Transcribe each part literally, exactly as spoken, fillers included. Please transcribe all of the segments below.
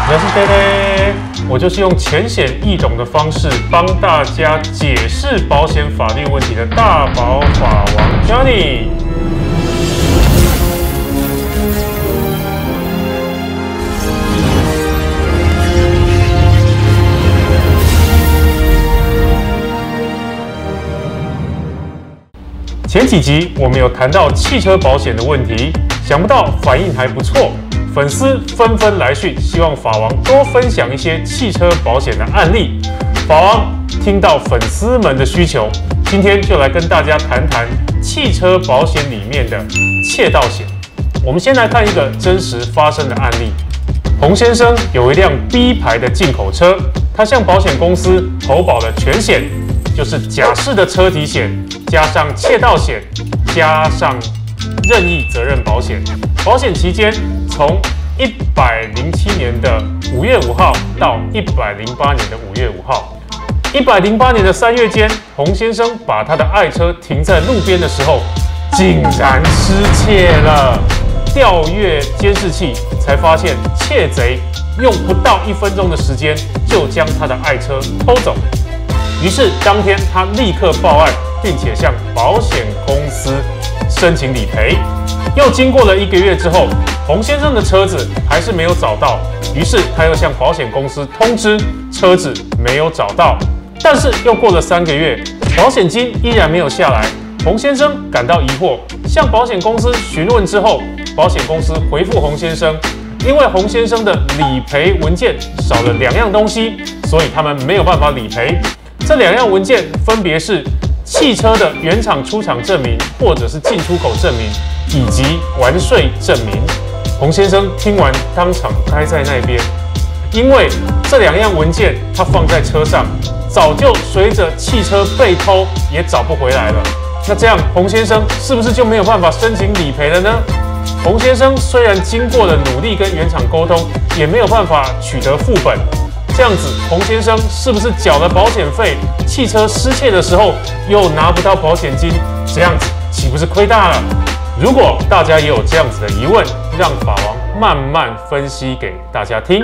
我是呆呆，我就是用浅显易懂的方式帮大家解释保险法律问题的大保法王 Johnny。前几集我们有谈到汽车保险的问题，想不到反应还不错。粉丝纷纷来讯，希望法王多分享一些汽车保险的案例。法王听到粉丝们的需求，今天就来跟大家谈谈汽车保险里面的窃盗险。我们先来看一个真实发生的案例。洪先生有一辆 B 牌的进口车，他向保险公司投保了全险，就是甲式的车体险，加上窃盗险，加上任意责任保险。保险期间从一百零七年的五月五号到一百零八年的五月五号。一百零八年的三月间，洪先生把他的爱车停在路边的时候，竟然失窃了。调阅监视器才发现，窃贼用不到一分钟的时间就将他的爱车偷走。于是当天他立刻报案，并且向保险公司申请理赔。又经过了一个月之后，洪先生的车子还是没有找到，于是他又向保险公司通知车子没有找到。但是又过了三个月，保险金依然没有下来。洪先生感到疑惑，向保险公司询问之后，保险公司回复洪先生，因为洪先生的理赔文件少了两样东西，所以他们没有办法理赔。这两样文件分别是汽车的原厂出厂证明，或者是进出口证明，以及完税证明。洪先生听完当场呆在那边，因为这两样文件他放在车上，早就随着汽车被偷也找不回来了。那这样洪先生是不是就没有办法申请理赔了呢？洪先生虽然经过了努力跟原厂沟通，也没有办法取得副本。这样子，洪先生是不是缴了保险费，汽车失窃的时候又拿不到保险金？这样子岂不是亏大了？如果大家也有这样子的疑问，让法王慢慢分析给大家听。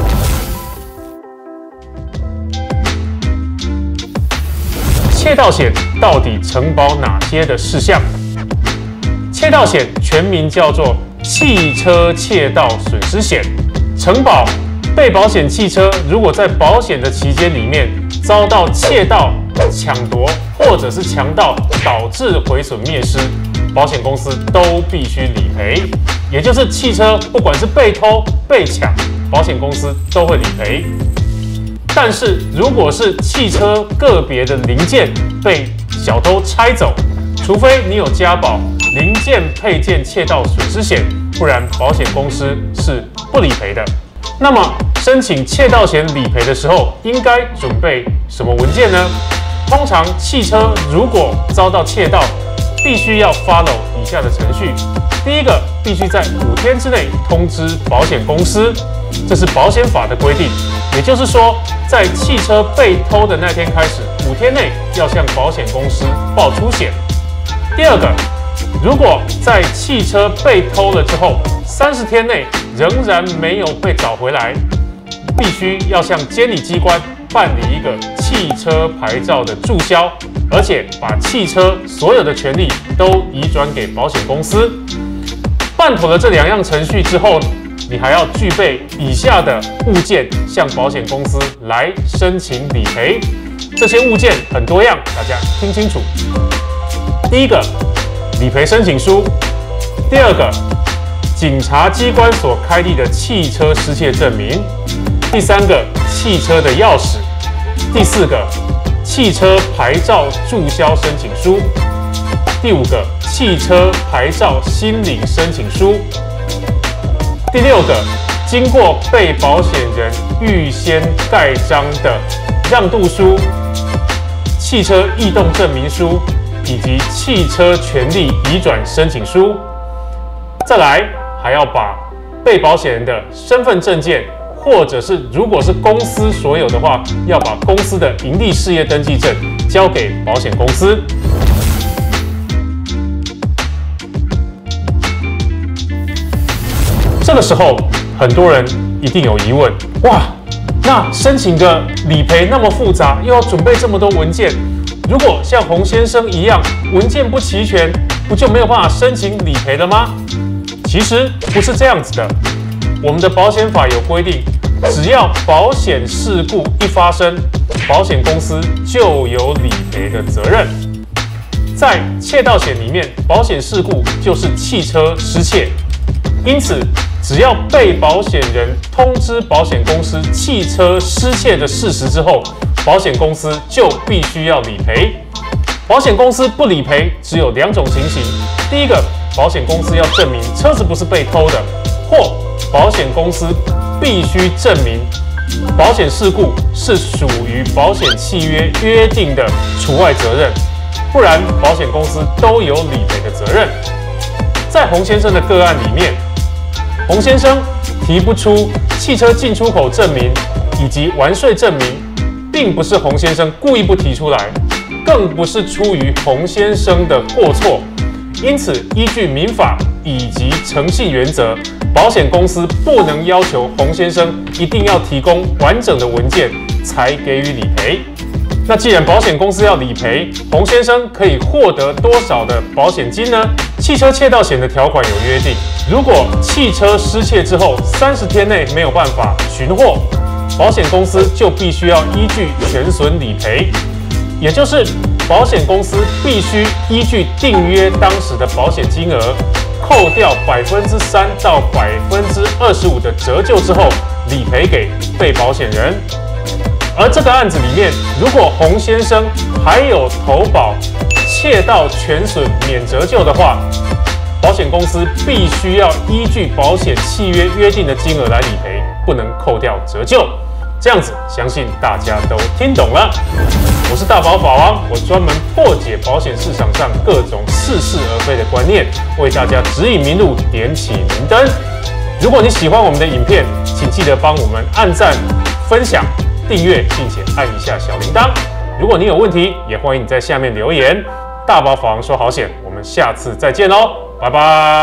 窃盗险到底承保哪些的事项？窃盗险全名叫做汽车窃盗损失险，承保被保险汽车如果在保险的期间里面遭到窃盗、抢夺或者是强盗导致毁损灭失，保险公司都必须理赔。也就是汽车不管是被偷、被抢，保险公司都会理赔。但是如果是汽车个别的零件被小偷拆走，除非你有加保零件配件窃盗损失险，不然保险公司是不理赔的。那么申请窃盗险理赔的时候，应该准备什么文件呢？通常汽车如果遭到窃盗，必须要 follow 以下的程序。第一个，必须在五天之内通知保险公司，这是保险法的规定。也就是说，在汽车被偷的那天开始，五天内要向保险公司报出险。第二个，如果在汽车被偷了之后，三十天内仍然没有被找回来，必须要向监理机关办理一个汽车牌照的注销，而且把汽车所有的权利都移转给保险公司。办妥了这两样程序之后，你还要具备以下的物件，向保险公司来申请理赔。这些物件很多样，大家听清楚。第一个，理赔申请书；第二个，警察机关所开立的汽车失窃证明；第三个，汽车的钥匙；第四个，汽车牌照注销申请书；第五个，汽车牌照新领申请书；第六个，经过被保险人预先盖章的让渡书、汽车异动证明书以及汽车权利移转申请书。再来，还要把被保险人的身份证件，或者是如果是公司所有的话，要把公司的营利事业登记证交给保险公司。这个时候，很多人一定有疑问，哇，那申请个理赔那么复杂，又要准备这么多文件，如果像洪先生一样文件不齐全，不就没有办法申请理赔了吗？其实不是这样子的，我们的保险法有规定，只要保险事故一发生，保险公司就有理赔的责任。在窃盗险里面，保险事故就是汽车失窃，因此只要被保险人通知保险公司汽车失窃的事实之后，保险公司就必须要理赔。保险公司不理赔只有两种情形：第一个，保险公司要证明车子不是被偷的，或保险公司必须证明保险事故是属于保险契约约定的除外责任，不然保险公司都有理赔的责任。在洪先生的个案里面，洪先生提不出汽车进出口证明以及完税证明，并不是洪先生故意不提出来，更不是出于洪先生的过错。因此，依据民法以及诚信原则，保险公司不能要求洪先生一定要提供完整的文件才给予理赔。那既然保险公司要理赔，洪先生可以获得多少的保险金呢？汽车窃盗险的条款有约定，如果汽车失窃之后三十天内没有办法寻获，保险公司就必须要依据全损理赔，也就是保险公司必须依据订约当时的保险金额，扣掉百分之三到百分之二十五的折旧之后，理赔给被保险人。而这个案子里面，如果洪先生还有投保窃盗全损免折旧的话，保险公司必须要依据保险契约约定的金额来理赔，不能扣掉折旧。这样子，相信大家都听懂了。我是大宝法王，我专门破解保险市场上各种似是而非的观念，为大家指引明路，点起明灯。如果你喜欢我们的影片，请记得帮我们按赞、分享、订阅，并且按一下小铃铛。如果你有问题，也欢迎你在下面留言。大宝法王说好险，我们下次再见喽，拜拜。